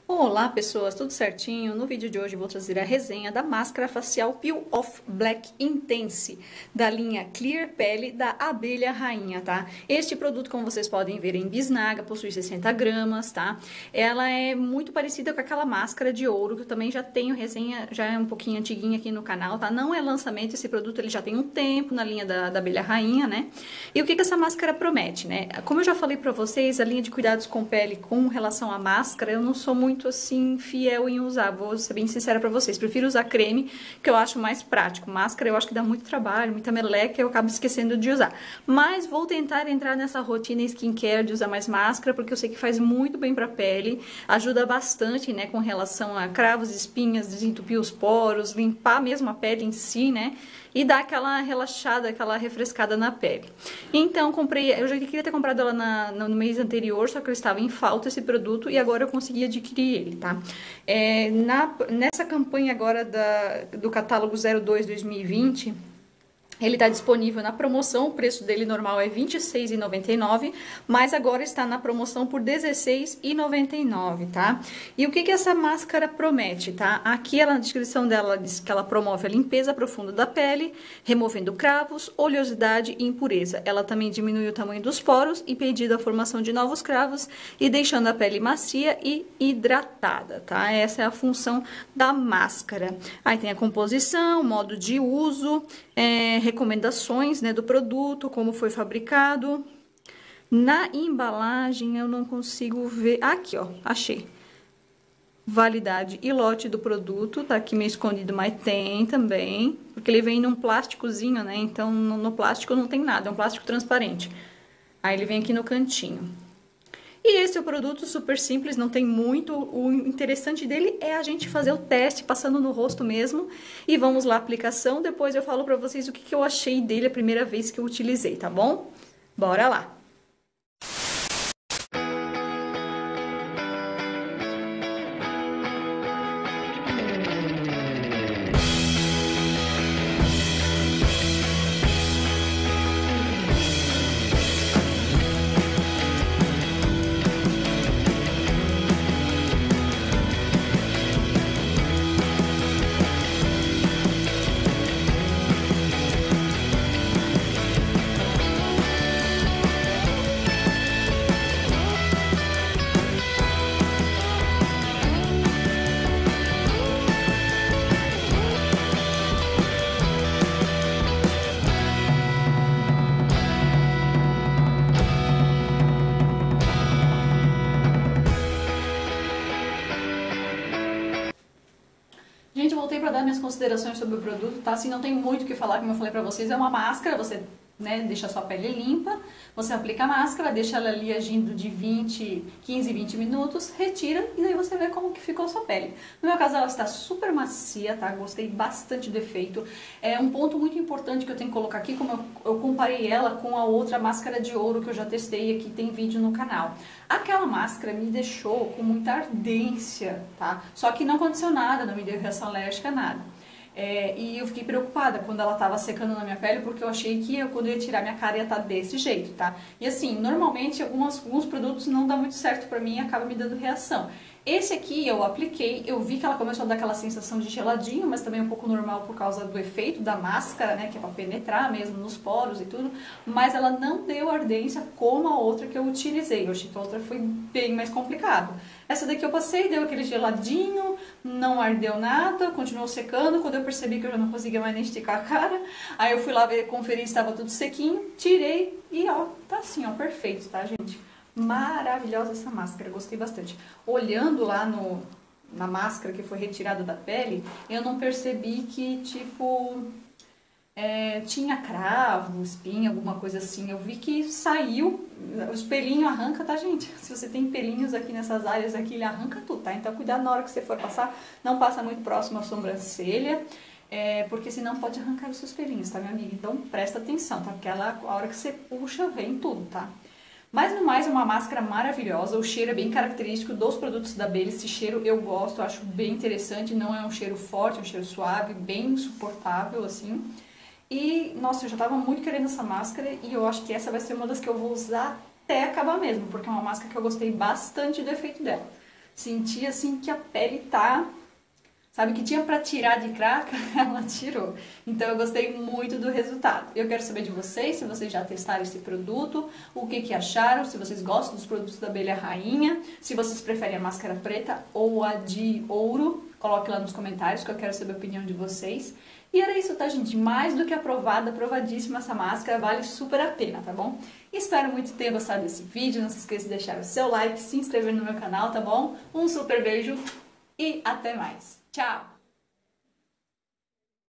Olá pessoas, tudo certinho? No vídeo de hoje vou trazer a resenha da máscara facial Peel Off Black Intense da linha Clear Pele da Abelha Rainha, tá? Este produto, como vocês podem ver, em bisnaga, possui 60 gramas, tá? Ela é muito parecida com aquela máscara de ouro que eu também já tenho resenha, já é um pouquinho antiguinha aqui no canal, tá? Não é lançamento, esse produto ele já tem um tempo na linha da Abelha Rainha, né? E o que essa máscara promete, né? Como eu já falei pra vocês, a linha de cuidados com pele com relação à máscara, eu não sou muito assim fiel em usar, vou ser bem sincera pra vocês, prefiro usar creme, que eu acho mais prático. Máscara eu acho que dá muito trabalho, muita meleca, eu acabo esquecendo de usar, mas vou tentar entrar nessa rotina skincare de usar mais máscara, porque eu sei que faz muito bem pra pele, ajuda bastante, né, com relação a cravos, espinhas, desentupir os poros, limpar mesmo a pele em si, né, e dar aquela relaxada, aquela refrescada na pele. Então, comprei, eu já queria ter comprado ela no mês anterior, só que eu estava em falta esse produto e agora eu consegui adquirir ele, tá? Nessa campanha agora do catálogo 02 2020, ele está disponível na promoção, o preço dele normal é R$ 26,99, mas agora está na promoção por R$ 16,99, tá? E o que essa máscara promete, tá? Aqui na descrição dela diz que ela promove a limpeza profunda da pele, removendo cravos, oleosidade e impureza. Ela também diminui o tamanho dos poros, impedindo a formação de novos cravos e deixando a pele macia e hidratada, tá? Essa é a função da máscara. Aí tem a composição, modo de uso, recomendações, né, do produto, como foi fabricado. Na embalagem eu não consigo ver, aqui ó, achei, validade e lote do produto, tá aqui meio escondido, mas tem também, porque ele vem num plásticozinho, né, então no plástico não tem nada, é um plástico transparente, aí ele vem aqui no cantinho. E esse é o produto super simples, não tem muito, o interessante dele é a gente fazer o teste passando no rosto mesmo. E vamos lá, aplicação, depois eu falo pra vocês o que eu achei dele a primeira vez que eu utilizei, tá bom? Bora lá! Gente, eu voltei para dar minhas considerações sobre o produto, tá? Assim, não tem muito o que falar, como eu falei pra vocês, é uma máscara, você, né, deixa a sua pele limpa, você aplica a máscara, deixa ela ali agindo de 15, 20 minutos, retira e daí você vê como que ficou a sua pele. No meu caso, ela está super macia, tá? Gostei bastante do efeito. É um ponto muito importante que eu tenho que colocar aqui, como eu comparei ela com a outra máscara de ouro que eu já testei aqui, tem vídeo no canal. Aquela máscara me deixou com muita ardência, tá? Só que não aconteceu nada, não me deu reação alérgica, nada. E eu fiquei preocupada quando ela tava secando na minha pele, porque eu achei que quando eu ia tirar minha cara ia estar desse jeito, tá? E assim, normalmente alguns produtos não dá muito certo pra mim e acaba me dando reação. Esse aqui eu apliquei, eu vi que ela começou a dar aquela sensação de geladinho, mas também um pouco normal por causa do efeito da máscara, né, que é pra penetrar mesmo nos poros e tudo, mas ela não deu ardência como a outra que eu utilizei. Eu achei que a outra foi bem mais complicado. Essa daqui eu passei, deu aquele geladinho, não ardeu nada, continuou secando. Quando eu percebi que eu já não conseguia mais nem esticar a cara, aí eu fui lá ver, conferir se estava tudo sequinho, tirei e ó, tá assim, ó, perfeito, tá, gente? Maravilhosa essa máscara, gostei bastante. Olhando lá na máscara que foi retirada da pele, eu não percebi que, tipo, tinha cravo, espinha, alguma coisa assim. Eu vi que saiu, os pelinhos arranca, tá, gente? Se você tem pelinhos aqui nessas áreas aqui, ele arranca tudo, tá? Então cuidado na hora que você for passar, não passa muito próximo à sobrancelha, porque senão pode arrancar os seus pelinhos, tá, minha amiga? Então presta atenção, tá? Porque a hora que você puxa, vem tudo, tá? Mas no mais é uma máscara maravilhosa, o cheiro é bem característico dos produtos da Abelha, esse cheiro eu gosto, eu acho bem interessante, não é um cheiro forte, é um cheiro suave, bem suportável, assim. E, nossa, eu já tava muito querendo essa máscara e eu acho que essa vai ser uma das que eu vou usar até acabar mesmo, porque é uma máscara que eu gostei bastante do efeito dela. senti assim que a pele tá... Sabe, que tinha pra tirar de craca, ela tirou. Então eu gostei muito do resultado. Eu quero saber de vocês, se vocês já testaram esse produto, o que acharam, se vocês gostam dos produtos da Abelha Rainha, se vocês preferem a máscara preta ou a de ouro, coloque lá nos comentários que eu quero saber a opinião de vocês. E era isso, tá, gente? Mais do que aprovada, aprovadíssima essa máscara, vale super a pena, tá bom? Espero muito ter gostado desse vídeo, não se esqueça de deixar o seu like, se inscrever no meu canal, tá bom? Um super beijo e até mais! Tchau!